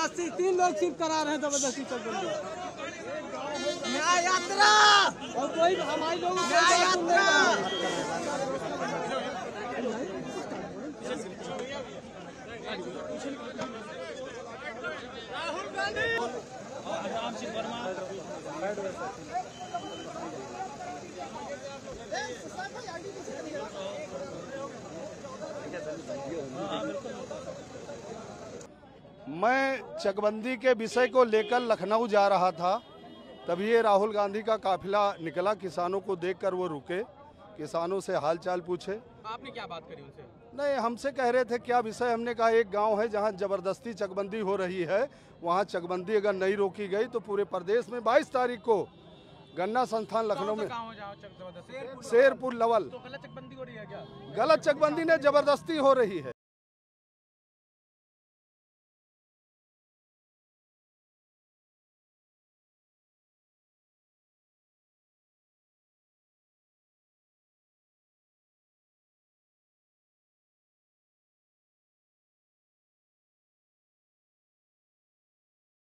जबरदस्ती 3 लोग सिर्फ करा रहे हैं जबरदस्ती चकबंदी। न्याय यात्रा और कोई हमारे लोग न्याय यात्रा। राहुल गांधी मैं चकबंदी के विषय को लेकर लखनऊ जा रहा था, तभी ये राहुल गांधी का काफिला निकला। किसानों को देखकर वो रुके, किसानों से हालचाल पूछे। आपने क्या बात करी उनसे? नहीं, हमसे कह रहे थे क्या विषय। हमने कहा एक गांव है जहां जबरदस्ती चकबंदी हो रही है, वहां चकबंदी अगर नहीं रोकी गई तो पूरे प्रदेश में 22 तारीख को गन्ना संस्थान लखनऊ में शेरपुर लवल तो गलत चकबंदी हो रही है क्या? गलत चकबंदी ने जबरदस्ती हो रही है।